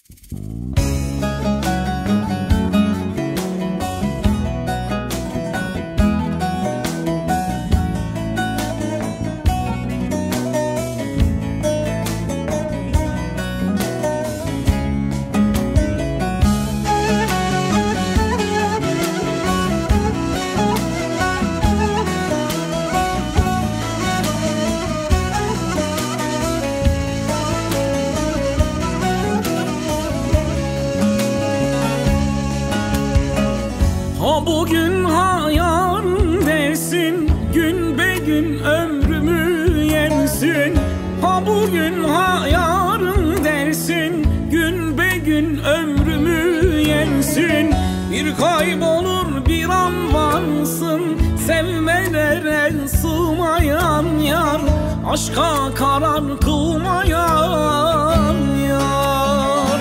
O bugün ha yarın dersin, gün be gün ömrümü yersin. Ha bugün ha yarın dersin, gün be gün ömrümü yersin. Bir kaybolur bir an varsın, sevmelere sığmayan yar, aşka karar kılmayan yar.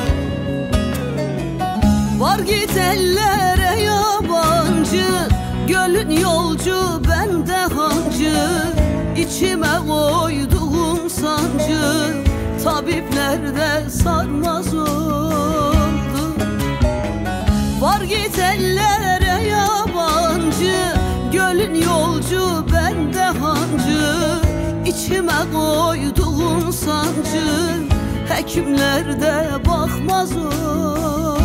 Var git ellere yabancı, gölün yolcu bende hancı. İçime koyduğum sancı, tabiplerde sarmaz oldu. Var git ellere yabancı, gölün yolcu bende hancı. İçime koyduğum sancı, hekimlerde bakmaz oldu.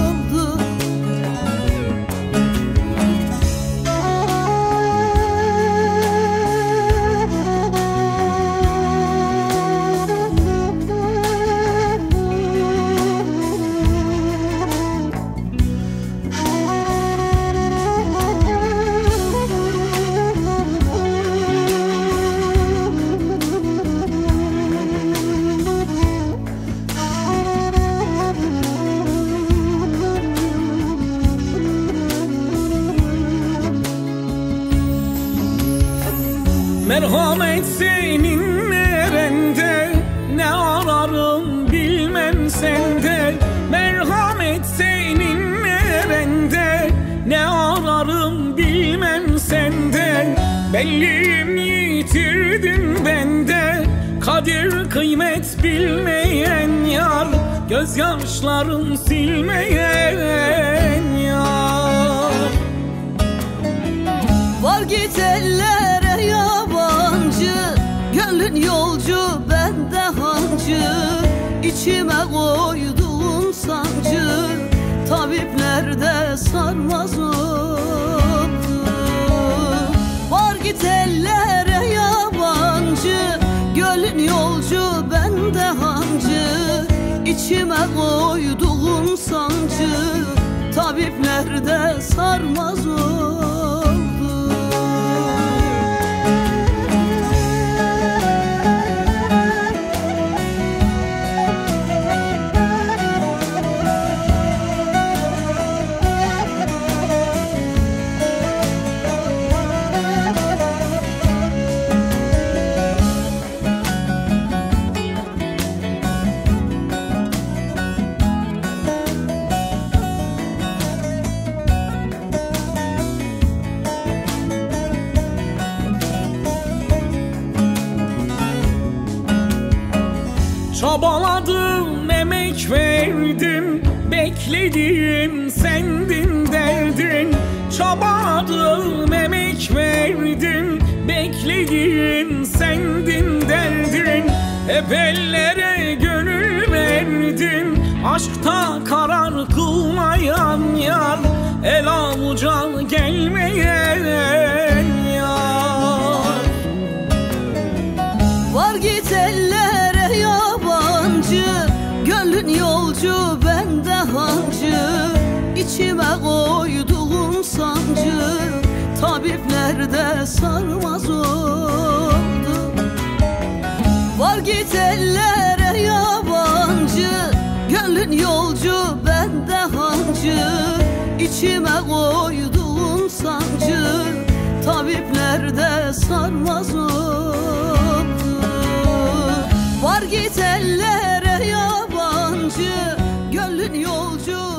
Merhamet senin nerende, ne ararım bilmem sende. Merhamet senin nerende, ne ararım bilmem sende. Belliyim yitirdin bende, kadir kıymet bilmeyen yar, gözyaşlarım silmeyen yar. Var git ellere yabancı, gönlün yolcu bende hancı. İçime koyduğum sancı, tabiplerde sarmaz oldu. Var git ellere yabancı, gönlün yolcu bende hancı. İçime koyduğum sancı, tabiplerde sarmaz oldu. Çabaladım, emek verdim, beklediğim sendin derdin. Çabaladım, emek verdim, beklediğim sendin derdin. Hep ellere gönül verdin, aşkta karar kılmayan yar, el avuca gelmeyen yar. Var git ellere yabancı, gönlün yolcu bende hancı. İçime koyduğum sancı, tabiplerde sarmaz oldu. Var git ellere yabancı, gönlün yolcu bende hancı. İçime koyduğum sancı, tabiplerde sarmaz oldu. Var git ellere yabancı, gönlün yolcu